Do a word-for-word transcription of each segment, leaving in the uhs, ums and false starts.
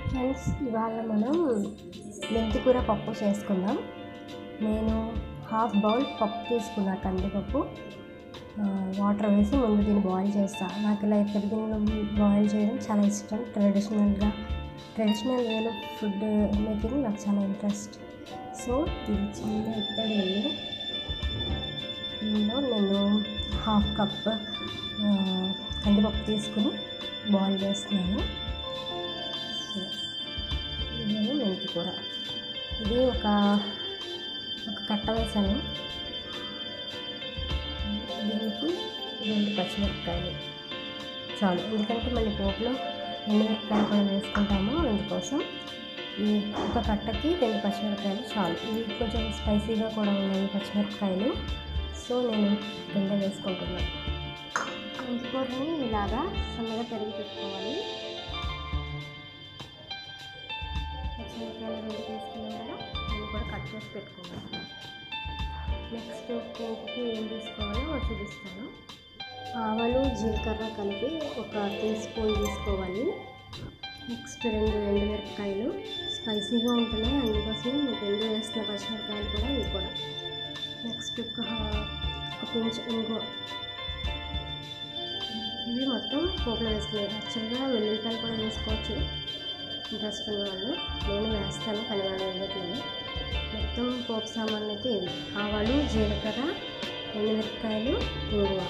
Friends, ఇవాళ మనం మెంతికూర పప్పు చేసుకుందాం. నేను హాఫ్ బౌల్ పప్పు తీసుకున్నా, కందిపప్పు. వాటర్ వేసి ముందు దీన్ని బాయిల్ చేస్తాను. నాకు ఇలా పెరుగులో బాయిల్ చేయడం చాలా ఇష్టం. ట్రెడిషనల్గా ట్రెడిషనల్ వేలో ఫుడ్ మేకింగ్ నాకు చాలా ఇంట్రెస్ట్. సో ఇది చిన్న ఇత్తడి దీనిలో నేను హాఫ్ కప్ కందిపప్పు తీసుకుని బాయిల్ చేస్తున్నాను. ఇది మెంతికూర. ఇది ఒక ఒక కట్ట వేసాను. దీనికి రెండు పచ్చిమిరపకాయలు చాలు, ఎందుకంటే మళ్ళీ పోపులో ఎండుమిరపకాయలు కూడా వేసుకుంటాము. అందుకోసం ఈ ఒక కట్టకి రెండు పచ్చిమిరపకాయలు చాలు. ఇవి కొంచెం స్పైసీగా కూడా ఉన్నాయి పచ్చిమిరపకాయలు, సో నేను రెండు వేసుకుంటున్నాను. మెంతికూరని ఇలాగా సన్నగా తరిగి పెట్టుకోవాలి. పచ్చిమిరపకాయలు రెండు తీసుకున్నాం కదా, నేను కూడా కట్ చేసి పెట్టుకోవాలి. నెక్స్ట్ పోపుకి ఏం తీసుకోవాలో చూపిస్తాను. ఆవాలు జీలకర్ర కలిపి ఒక టీ స్పూన్ తీసుకోవాలి. నెక్స్ట్ రెండు ఎండుమిరపకాయలు స్పైసీగా ఉంటున్నాయి, అందుకోసం రెండు వేస్తున్న పచ్చిమిరపకాయలు కూడా ఇవి కూడా. నెక్స్ట్ ఒక ఒక పించ్ ఇంకో ఇవి మొత్తం పోపులో వేసుకునేది. యాక్చువల్గా వెల్లుల్లిపాయలు కూడా వేసుకోవచ్చు ఇంట్రెస్ట్ ఉన్న వాళ్ళు, నేను వేస్తాను కానీ వాళ్ళు వేయట్లేదు. మొత్తం పోపు సామాన్లు అయితే ఇవి: ఆవాలు, జీలకర్ర, ఎండుమిరపకాయలు, ఇంగువ.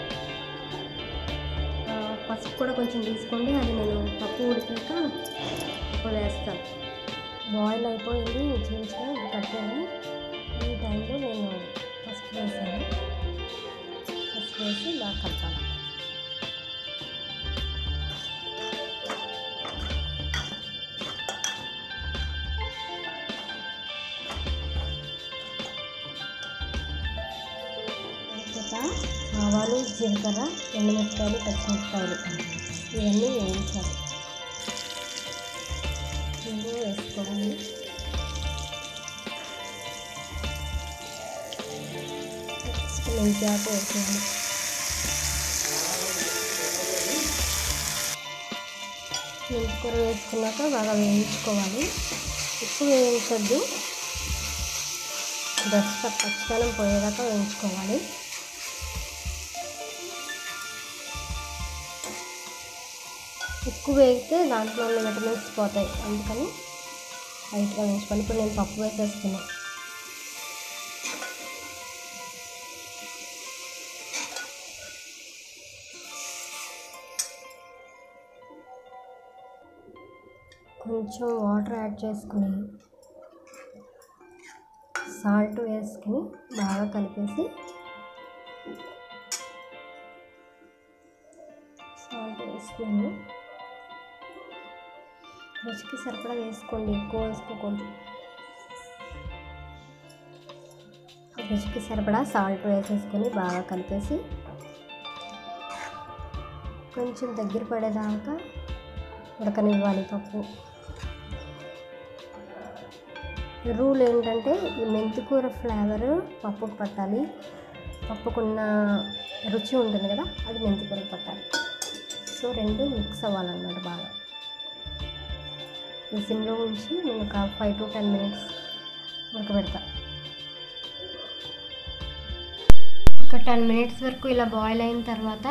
పసుపు కూడా కొంచెం తీసుకోండి, అది నేను పప్పు ఉడికాక ఇప్పుడు వేస్తాను. బాయిల్ అయిపోయింది, చూసినా ఇది కట్టాను. ఈ టైంలో నేను పసుపు వేసాను. పసుపు వేసి బాగా కలపాలి. ఆవాలు, జీలకర్ర, ఎండుమిరపకాయలు, పచ్చిమిరపకాయలు ఇవన్నీ వేయించాలి. ఇందులో వేసుకోవాలి. నెక్స్ట్ మెంతాకు వేసుకోవాలి. మెంతికూర వేసుకున్నాక బాగా వేయించుకోవాలి. ఎక్కువ వేయించొద్దు, దస్త పచ్చదనం పోయేదాకా వేయించుకోవాలి. ఎక్కువ వేగితే దాంట్లో ఉన్న విటమిన్స్ పోతాయి, అందుకని లైట్గా వేసుకోవాలి. ఇప్పుడు నేను పప్పు వేసేస్తున్నాను. కొంచెం వాటర్ యాడ్ చేసుకుని సాల్ట్ వేసుకుని బాగా కలిపేసి, సాల్ట్ వేసుకుని రుచికి సరిపడా వేసుకోండి, ఎక్కువ వేసుకోకూడదు. రుచికి సరిపడా సాల్ట్ వేసేసుకొని బాగా కలిపేసి కొంచెం దగ్గర పడేదాకా ఉడకనివ్వాలి పప్పు. రూల్ ఏంటంటే ఈ మెంతికూర ఫ్లేవర్ పప్పుకు పట్టాలి. పప్పుకున్న రుచి ఉంటుంది కదా, అది మెంతికూరకు పట్టాలి. సో రెండు మిక్స్ అవ్వాలన్నమాట బాగా. ఈ సిమ్లో ఉంచి నేను ఒక ఫైవ్ టు టెన్ మినిట్స్ ఉడకబెడతా. ఒక టెన్ మినిట్స్ వరకు ఇలా బాయిల్ అయిన తర్వాత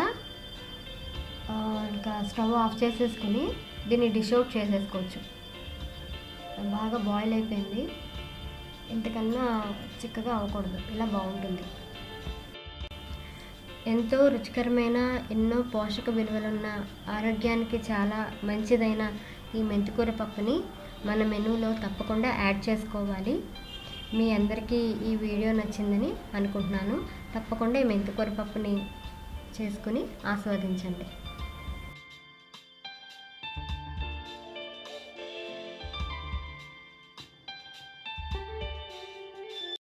ఇంకా స్టవ్ ఆఫ్ చేసేసుకుని దీన్ని డిష్ అవుట్ చేసేసుకోవచ్చు. బాగా బాయిల్ అయిపోయింది, ఇంతకన్నా చిక్కగా అవ్వకూడదు, ఇలా బాగుంటుంది. ఎంతో రుచికరమైన, ఎన్నో పోషక విలువలున్న, ఆరోగ్యానికి చాలా మంచిదైన ఈ మెంతికూర పప్పుని మన మెనూలో తప్పకుండా యాడ్ చేసుకోవాలి. మీ అందరికీ ఈ వీడియో నచ్చిందని అనుకుంటున్నాను. తప్పకుండా ఈ మెంతికూర పప్పుని చేసుకుని ఆస్వాదించండి.